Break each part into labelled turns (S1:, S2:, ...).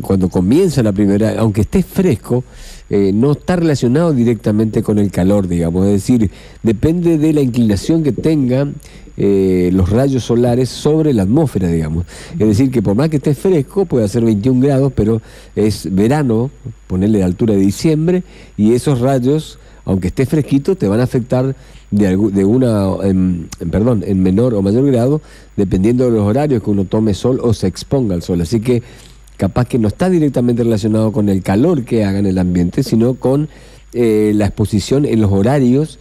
S1: cuando comienza la primavera, aunque esté fresco, no está relacionado directamente con el calor, digamos, es decir, depende de la inclinación que tengan los rayos solares sobre la atmósfera, digamos. Es decir, que por más que esté fresco, puede hacer 21 grados, pero es verano, ponerle la altura de diciembre, y esos rayos, aunque esté fresquito, te van a afectar en menor o mayor grado, dependiendo de los horarios que uno tome sol o se exponga al sol. Así que capaz que no está directamente relacionado con el calor que haga en el ambiente, sino con la exposición en los horarios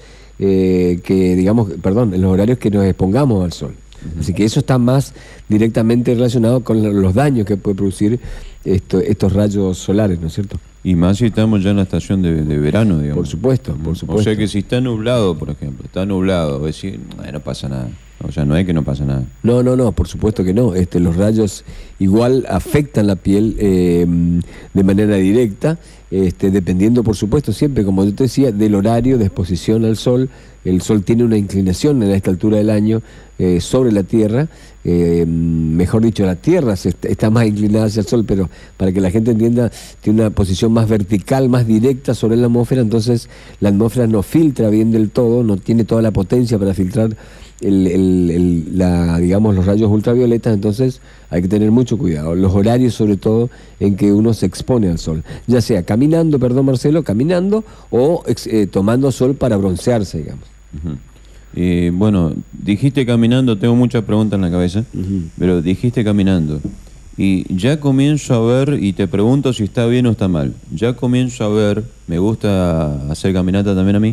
S1: en los horarios que nos expongamos al sol. Así que eso está más directamente relacionado con los daños que puede producir estos rayos solares, ¿no es cierto?
S2: Y más si estamos ya en la estación de verano, digamos.
S1: Por supuesto, por supuesto.
S2: O sea que si está nublado, por ejemplo, decir, no pasa nada. O sea, no es que no pasa nada.
S1: No, por supuesto que no. Los rayos igual afectan la piel de manera directa, dependiendo, por supuesto, siempre, como yo te decía, del horario de exposición al sol. El sol tiene una inclinación en esta altura del año sobre la Tierra. Mejor dicho, la Tierra está más inclinada hacia el sol, pero para que la gente entienda, tiene una posición más vertical, más directa sobre la atmósfera. Entonces la atmósfera no filtra bien del todo, no tiene toda la potencia para filtrar los rayos ultravioletas. Entonces hay que tener mucho cuidado, los horarios sobre todo en que uno se expone al sol, ya sea caminando o tomando sol para broncearse, digamos.
S2: Bueno, dijiste caminando, tengo muchas preguntas en la cabeza, pero dijiste caminando y ya comienzo a ver, y te pregunto si está bien o está mal, ya comienzo a ver, me gusta hacer caminata también a mí,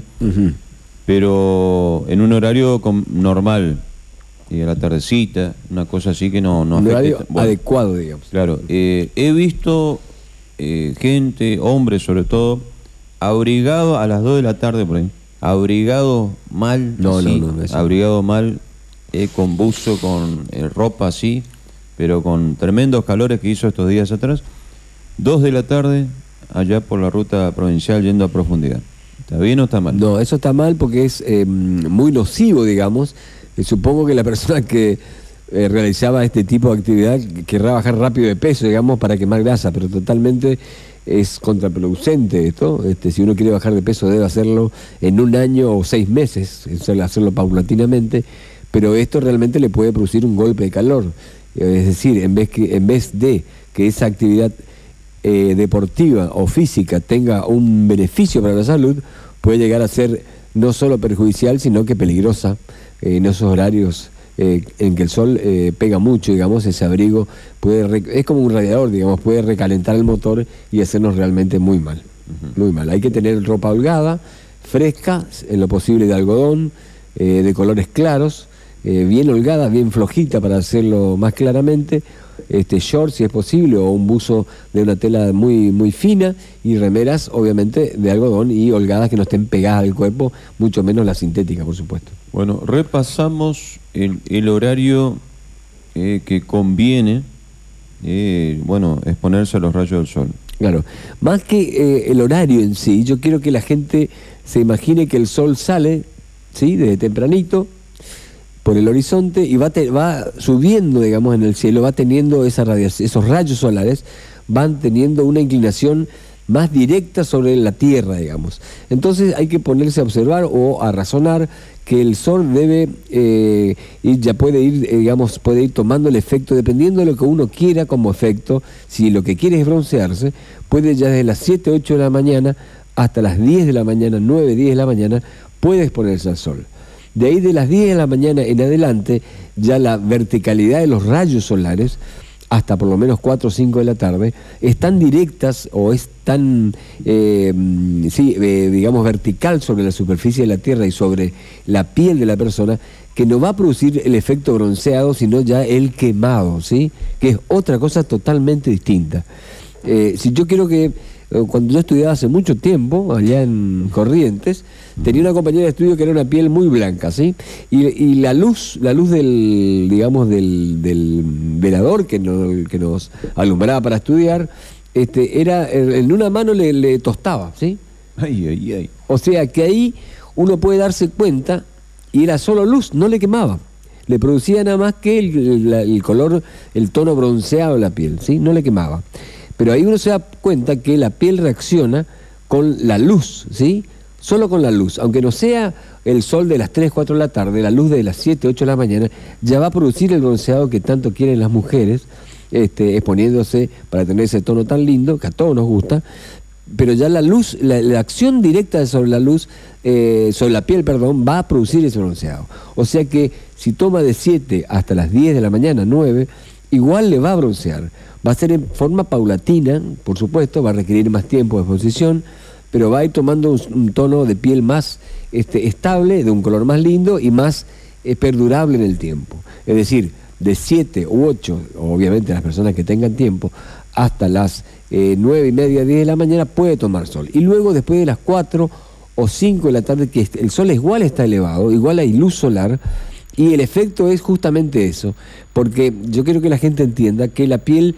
S2: pero en un horario normal, y a la tardecita, una cosa así que no
S1: afecte. Un horario adecuado, digamos.
S2: Claro, he visto gente, hombres sobre todo, abrigado a las 2 de la tarde por ahí, abrigado mal, abrigado mal, con buzo, con ropa así, pero con tremendos calores que hizo estos días atrás, 2 de la tarde, allá por la ruta provincial yendo a profundidad. ¿Está bien o está mal?
S1: No, eso está mal porque es muy nocivo, digamos. Supongo que la persona que realizaba este tipo de actividad querrá bajar rápido de peso, digamos, para quemar grasa, pero totalmente es contraproducente esto. Si uno quiere bajar de peso debe hacerlo en 1 año o 6 meses, hacerlo paulatinamente, pero esto realmente le puede producir un golpe de calor. Es decir, en vez de que esa actividad deportiva o física tenga un beneficio para la salud, puede llegar a ser no solo perjudicial, sino que peligrosa en esos horarios en que el sol pega mucho, digamos. Ese abrigo es como un radiador, digamos, puede recalentar el motor y hacernos realmente muy mal. Muy mal. Hay que tener ropa holgada, fresca, en lo posible de algodón, de colores claros, bien holgada, bien flojita para hacerlo más claramente, short si es posible, o un buzo de una tela muy, muy fina, y remeras obviamente de algodón y holgadas que no estén pegadas al cuerpo, mucho menos la sintética, por supuesto.
S2: Bueno, repasamos el horario que conviene, exponerse a los rayos del sol.
S1: Claro, más que el horario en sí, yo quiero que la gente se imagine que el sol sale, ¿sí?, desde tempranito por el horizonte y va subiendo, digamos, en el cielo, va teniendo esos rayos solares, van teniendo una inclinación más directa sobre la Tierra, digamos. Entonces hay que ponerse a observar o a razonar que el sol debe puede ir tomando el efecto, dependiendo de lo que uno quiera como efecto. Si lo que quiere es broncearse, puede ya desde las 7, 8 de la mañana hasta las 10 de la mañana, 9, 10 de la mañana, puede exponerse al sol. De ahí de las 10 de la mañana en adelante, ya la verticalidad de los rayos solares, hasta por lo menos 4 o 5 de la tarde, están directas o están, vertical sobre la superficie de la Tierra y sobre la piel de la persona, que no va a producir el efecto bronceado, sino ya el quemado, ¿sí?, que es otra cosa totalmente distinta. Si yo quiero que... Cuando yo estudiaba hace mucho tiempo, allá en Corrientes, tenía una compañera de estudio que era una piel muy blanca, ¿sí? Y la luz del velador que nos alumbraba para estudiar, era en una mano le tostaba, ¿sí?
S2: Ay.
S1: O sea que ahí uno puede darse cuenta, y era solo luz, no le quemaba. Le producía nada más que el color, el tono bronceado de la piel, ¿sí? No le quemaba. Pero ahí uno se da cuenta que la piel reacciona con la luz, ¿sí? Solo con la luz, aunque no sea el sol de las 3, 4 de la tarde, la luz de las 7, 8 de la mañana, ya va a producir el bronceado que tanto quieren las mujeres, exponiéndose para tener ese tono tan lindo, que a todos nos gusta, pero ya la luz, la acción directa sobre la luz, sobre la piel, perdón, va a producir ese bronceado. O sea que si toma de 7 hasta las 10 de la mañana, 9, igual le va a broncear. Va a ser en forma paulatina, por supuesto, va a requerir más tiempo de exposición, pero va a ir tomando un tono de piel más estable, de un color más lindo y más perdurable en el tiempo. Es decir, de 7 u 8, obviamente las personas que tengan tiempo, hasta las 9 y media, 10 de la mañana puede tomar sol. Y luego después de las 4 o 5 de la tarde, que el sol igual está elevado, igual hay luz solar, y el efecto es justamente eso, porque yo quiero que la gente entienda que en la piel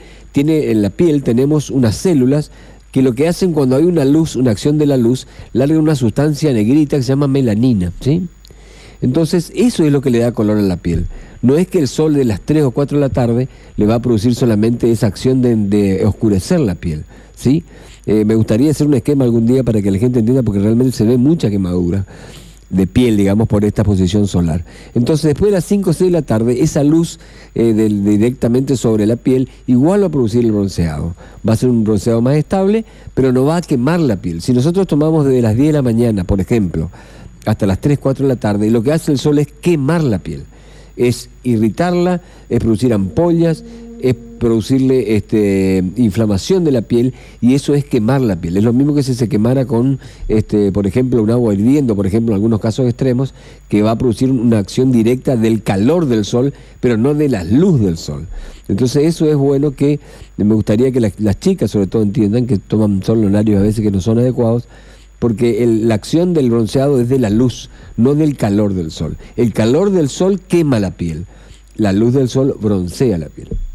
S1: tenemos unas células que lo que hacen cuando hay una luz, una acción de la luz, larga una sustancia negrita que se llama melanina, ¿sí? Entonces eso es lo que le da color a la piel. No es que el sol de las 3 o 4 de la tarde le va a producir solamente esa acción de oscurecer la piel, ¿sí? Me gustaría hacer un esquema algún día para que la gente entienda, porque realmente se ve mucha quemadura de piel, digamos, por esta exposición solar. Entonces, después de las 5 o 6 de la tarde, esa luz directamente sobre la piel igual va a producir el bronceado. Va a ser un bronceado más estable, pero no va a quemar la piel. Si nosotros tomamos desde las 10 de la mañana, por ejemplo, hasta las 3, 4 de la tarde, y lo que hace el sol es quemar la piel, es irritarla, es producir ampollas, es producirle inflamación de la piel, y eso es quemar la piel. Es lo mismo que si se quemara con, por ejemplo, un agua hirviendo, por ejemplo, en algunos casos extremos, que va a producir una acción directa del calor del sol, pero no de la luz del sol. Entonces eso es bueno, que me gustaría que las chicas sobre todo entiendan, que toman sol en horarios a veces que no son adecuados, porque la acción del bronceado es de la luz, no del calor del sol. El calor del sol quema la piel, la luz del sol broncea la piel.